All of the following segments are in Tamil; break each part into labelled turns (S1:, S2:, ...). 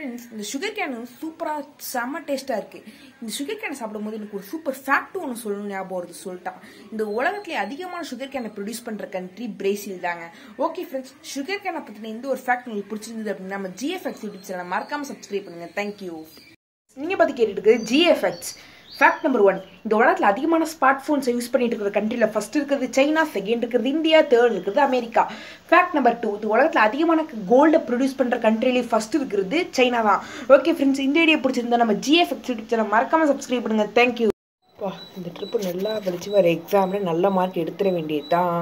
S1: Friends, இந்த sugar cane சூப்பரா செம்ம டேஸ்டா இருக்கு. இந்த sugar cane சாப்பிடும்போது எனக்கு ஒரு சூப்பர் ஃபேக்ட் ஒன்னு சொல்லணும் ஞாபகம் வருது சொல்லிட்டா. இந்த உலகத்திலே அதிகமான sugar cane ப்ரொடியூஸ் பண்ற கண்ட்ரி பிரேசில் தாங்க. ஓகே ஃப்ரெண்ட்ஸ், sugar cane பத்தின இந்த ஒரு ஃபேக்ட் உங்களுக்கு பிடிச்சிருந்தது அப்படின்னா நம்ம GFX யூடியூப் சேனலை மறக்காம சப்ஸ்கிரைப் பண்ணுங்க. தேங்க்யூ. நீங்க பத்தி கேட்டுட்டு இருக்கு GFX. ஃபேக்ட் நம்பர் 1, இந்த உலகத்தில் அதிகமான ஸ்மார்ட் ஃபோன்ஸை யூஸ் பண்ணிட்டு இருக்கிற கண்ட்ரியில் ஃபர்ஸ்ட் இருக்கிறது சைனா, செகண்ட் இருக்கிறது இந்தியா, தேர்ட் இருக்கிறது அமெரிக்கா. ஃபேக்ட் நம்பர் 2, இந்த உலகத்தில் அதிகமான கோல்டை ப்ரொடியூஸ் பண்ணுற கண்ட்ரிலேயே ஃபர்ஸ்ட் இருக்கிறது சைனா தான். ஓகே ஃப்ரெண்ட்ஸ், இந்த வீடியோ பிடிச்சிருந்தா நம்ம GFX யூடியூப் சேனல் மறக்காம சப்ஸ்கிரைப் பண்ணுங்க. தேங்க்யூ. இந்த ட்ரிப்பு நல்லா படிச்சு வர எக்ஸாமில் நல்ல மார்க் எடுத்துட வேண்டியது தான்.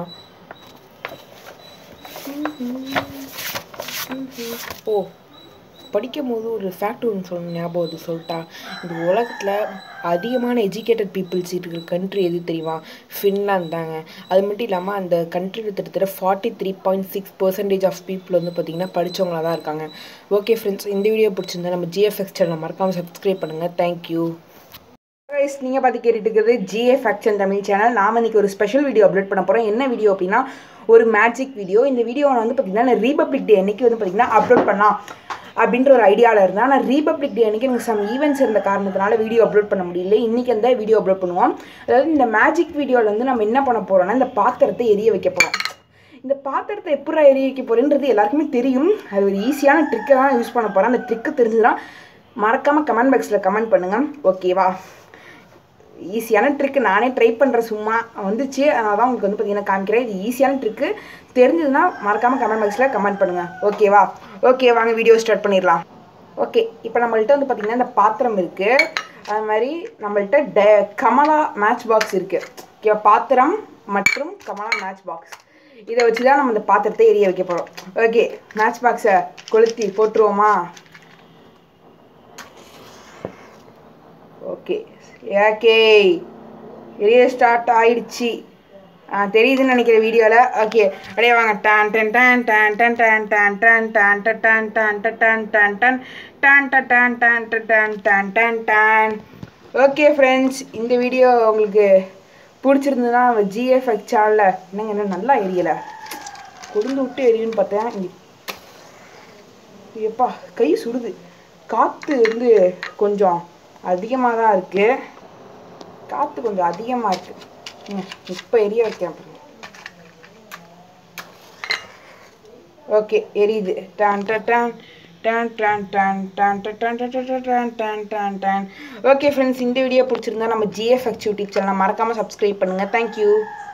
S1: படிக்கும் போது ஒரு ஃபேக்ட் ஒன்று சொல்லணும் ஞாபகம் அது சொல்லிட்டா. இந்த உலகத்தில் அதிகமான எஜுகேட்டட் பீப்புள்ஸ் இருக்கிற கண்ட்ரி எது தெரியுமா? ஃபின்லாந்து தாங்க. அது மட்டும் இல்லாமல் அந்த கண்ட்ரியில் கிட்டத்தட்ட 43.6% ஆஃப் பீப்புள் வந்து பார்த்திங்கன்னா படித்தவங்களாக தான் இருக்காங்க. ஓகே ஃப்ரெண்ட்ஸ், இந்த வீடியோ பிடிச்சிருந்தா நம்ம GFX சேனலை மறக்காமல் சப்ஸ்கிரைப் பண்ணுங்கள். தேங்க்யூ. நீங்கள் பார்த்து கேட்டுட்டு இருக்கிறது GFX தமிழ் சேனல். நாம் இன்றைக்கி ஒரு ஸ்பெஷல் வீடியோ அப்லோட் பண்ண போகிறோம். என்ன வீடியோ அப்படின்னா ஒரு மேஜிக் வீடியோ. இந்த வீடியோவை வந்து பார்த்திங்கன்னா ரிபப்ளிக் டே அன்றைக்கி வந்து பார்த்திங்கன்னா அப்லோட் பண்ணலாம் அப்படின்ற ஒரு ஐடியாவில் இருந்தால், ஆனால் ரிபப்ளிக் டே அன்றைக்கி எனக்கு சம் ஈவெண்ட்ஸ் இருந்த காரணத்தினால வீடியோ அப்லோட் பண்ண முடியல. இன்றைக்கி அந்த வீடியோ அப்லோட் பண்ணுவோம். அதாவது இந்த மேஜிக் வீடியோவில் வந்து நம்ம என்ன பண்ண போகிறோம்னா இந்த பாத்திரத்தை எரிய வைக்க போகிறோம். இந்த பாத்திரத்தை எப்படி எரிய வைக்க போகிறேன்றது எல்லாருக்குமே தெரியும். அது ஒரு ஈஸியான ட்ரிக்கை தான் யூஸ் பண்ண போகிறேன். அந்த ட்ரிக்கு தெரிஞ்சுன்னா மறக்காமல் கமெண்ட் பாக்ஸில் கமெண்ட் பண்ணுங்கள். ஓகேவா? ஈஸியான ட்ரிக்கு நானே ட்ரை பண்ணுறேன், சும்மா வந்துச்சு, அதனால தான் உங்களுக்கு வந்து பார்த்தீங்கன்னா காமிக்கிறேன். இது ஈஸியான ட்ரிக்கு தெரிஞ்சதுன்னா மறக்காமல் கமெண்ட் பாக்ஸில் கமெண்ட் பண்ணுங்கள். ஓகேவா? ஓகே, வாங்க வீடியோ ஸ்டார்ட் பண்ணிடலாம். ஓகே, இப்போ நம்மள்ட்ட வந்து பார்த்திங்கன்னா இந்த பாத்திரம் இருக்குது. அது மாதிரி நம்மள்ட்ட கமலா மேட்ச் பாக்ஸ் இருக்குது. ஓகே, பாத்திரம் மற்றும் கமலா மேட்ச் பாக்ஸ், இதை வச்சு தான் நம்ம இந்த பாத்திரத்தை எரிய வைக்க போகிறோம். ஓகே, மேட்ச் பாக்ஸை கொளுத்தி போட்டுருவோமா? ஓகே ஓகே, எரிய ஸ்டார்ட் ஆயிடுச்சு. தெரியுதுன்னு நினைக்கிறேன் வீடியோவில். ஓகே, அப்படியே வாங்க. டான் டன் டான் டான் டான் டான் டான் டான் டான் டான் டான் டான் டான் டான் டான் டான் டான் டான் டான் டான் டான். ஓகே ஃப்ரெண்ட்ஸ், இந்த வீடியோ உங்களுக்கு பிடிச்சிருந்ததுன்னா GFX சேனலில் என்னங்க என்ன நல்லா எரியலை, கொழுந்து விட்டு எரியுன்னு பார்த்தேன். எப்பா கை சுடுது. காற்று வந்து கொஞ்சம் அதிகமாக தான் இருக்குது. காற்று கொஞ்சம் அதிகமாக இருக்குது. இப்போ எரிய வைக்கிறேன். ஓகே, எரியுது. டான் டான் டான் டான் டான் டான் டான் டான் டான் டான் டான் டான். ஓகே ஃப்ரெண்ட்ஸ், இந்த வீடியோ பிடிச்சிருந்தா நம்ம GFX யூடியூப் சேனலை மறக்காமல் சப்ஸ்கிரைப் பண்ணுங்கள். தேங்க்யூ.